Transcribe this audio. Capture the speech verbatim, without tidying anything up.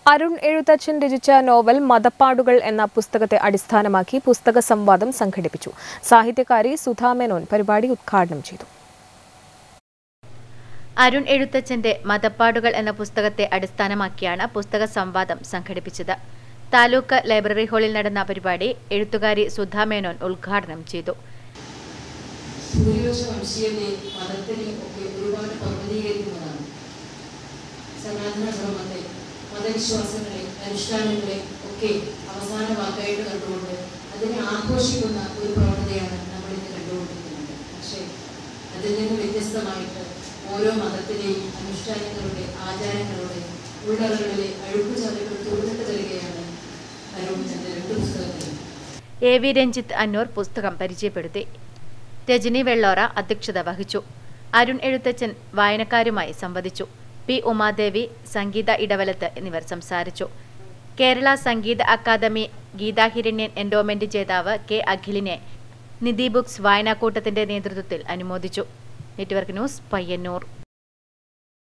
അരുൺ എഴുത്തച്ഛൻ രചിച്ച നോവൽ മതപ്പാടുകൾ എന്ന പുസ്തകത്തെ അടിസ്ഥാനമാക്കി പുസ്തക സംവാദം സംഘടിപ്പിച്ചു. സാഹിത്യകാരി സുധാ മേനോൻ പരിപാടി ഉദ്ഘാടനം ചെയ്തു. അരുൺ എഴുത്തച്ഛന്റെ മതപ്പാടുകൾ എന്ന പുസ്തകത്തെ അടിസ്ഥാനമാക്കിയാണ് പുസ്തക സംവാദം സംഘടിപ്പിച്ചത്. താലൂക്ക് ലൈബ്രറി ഹാളിൽ നടന്ന പരിപാടി എഴുത്തുകാരി സുധാ മേനോൻ ഉദ്ഘാടനം ചെയ്തു. മതവിശ്വാസങ്ങളെ അനുഷ്ഠാനങ്ങളെ ഒക്കെ അവസാന വാക്കായിട്ട് കണ്ടുകൊണ്ട് അതിനെ ആഘോഷിക്കുന്ന ഒരു പ്രവണതയാണ് നമ്മൾ ഇന്ന് കണ്ടുകൊണ്ടിരിക്കുന്നത്. പക്ഷേ അതിൽ നിന്ന് വ്യത്യസ്തമായിട്ട് ഓരോ മതത്തിലെയും അനുഷ്ഠാനങ്ങളുടെ ആചാരങ്ങളുടെ ഉള്ളറകളിലെ അഴുക്കുചാലുകൾ തുറന്നിട്ട് തരികയാണ് അരുണിന്റെ രണ്ട് പുസ്തകങ്ങൾ. എ വി രഞ്ജിത്ത് അന്നൂർ പുസ്തകം പരിചയപ്പെടുത്തി. രജനി വെള്ളോറ അധ്യക്ഷത വഹിച്ചു. അരുൺ എഴുത്തച്ഛൻ വായനക്കാരുമായി സംവദിച്ചു. പി ഉമാദേവി, സംഗീത ഇടവലത്ത് എന്നിവർ സംസാരിച്ചു. കേരള സംഗീത അക്കാദമി ഗീതാഹിരണ്യൻ എൻഡോമെന്റ് ജേതാവ് കെ അഖിലിനെ നിധി ബുക്സ് വായനാക്കൂട്ടത്തിന്റെ നേതൃത്വത്തിൽ അനുമോദിച്ചു. Network news, Payyanur.